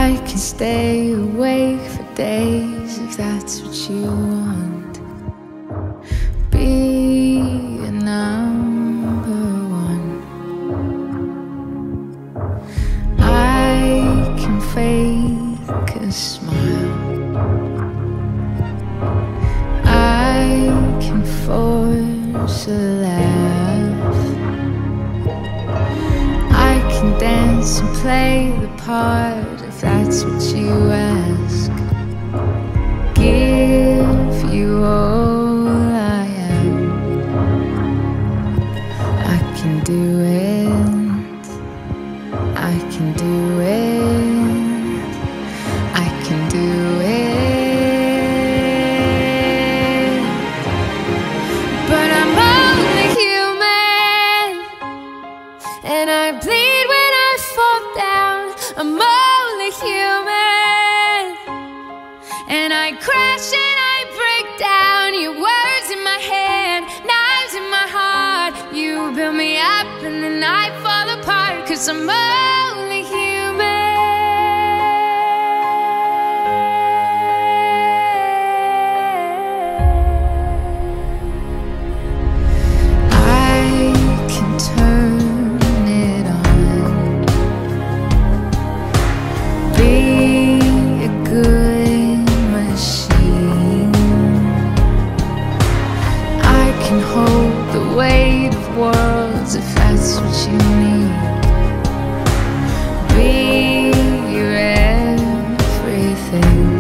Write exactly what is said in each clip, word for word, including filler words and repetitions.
I can stay awake for days if that's what you want. Be a number one. I can fake a smile. I can force a laugh. I can dance and play the part if that's what you ask. Give you all I am. I can do it. I can do it. I can do it. But I'm only human, and I bleed when I fall down. I'm only human, and I crash and I break down. Your words in my head, knives in my heart. You build me up and then I fall apart, 'cause I'm only human. I can turn it on. Be a good machine. I can hold the weight of worlds if that's what you need. Be your everything.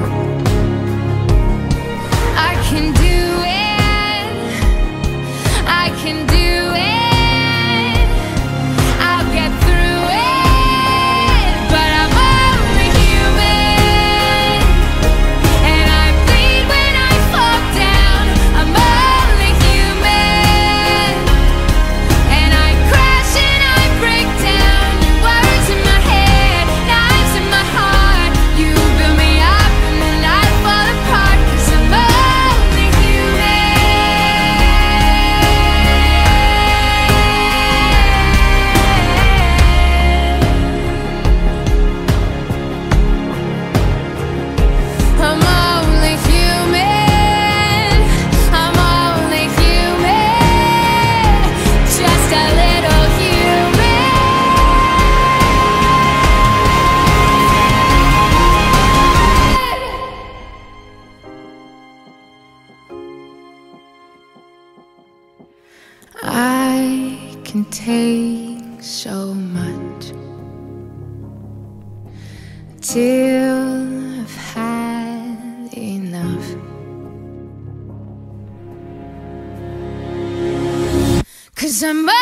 I can do it. I can do it. I'll get through it. But I'm only human, and I bleed when I fall down. I'm only human, and I crash and I break down. Your words in my head, knives in my heart. You build me up and then I fall apart, 'cause I'm only I'm only human. I'm only human. Just a little human. I can take so much till I've had enough. 'Cause I'm